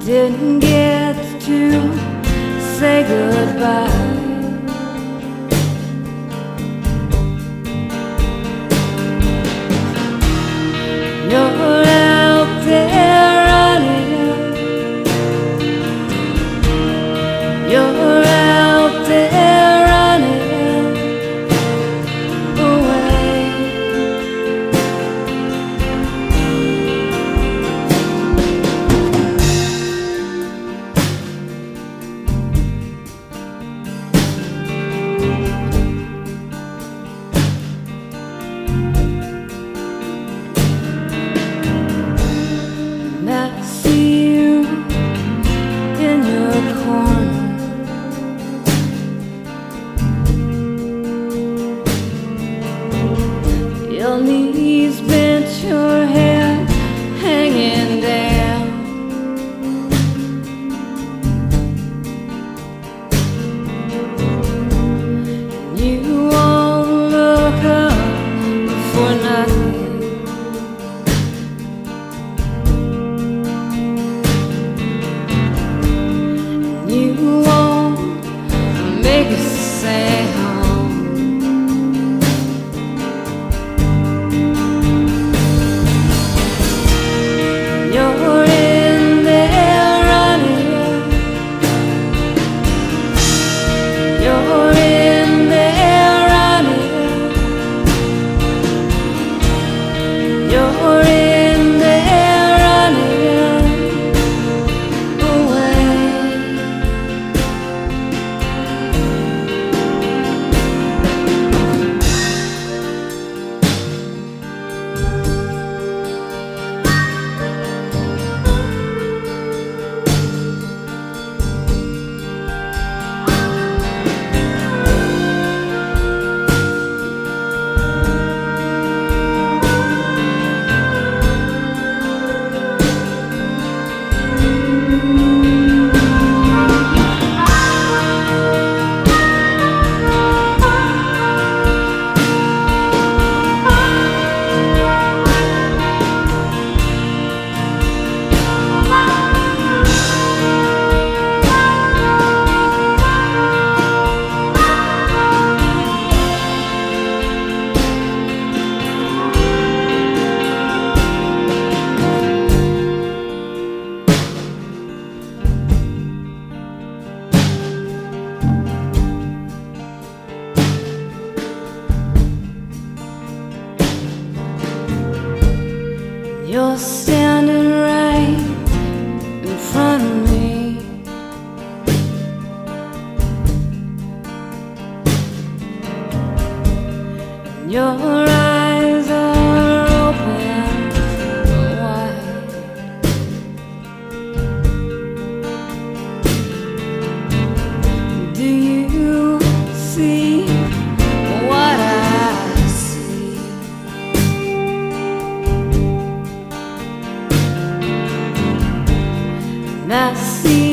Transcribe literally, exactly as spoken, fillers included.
didn't get to say goodbye. You're out there running, you're out there running away. And I see you in your corner, your knees bent, your head hanging down. And you won't look up for nothing. And you won't make a sound. You're in there running, you're in there running, you're in there running away. You're standing right in front of me, and your eyes are open wide. Do you see what I see? And I see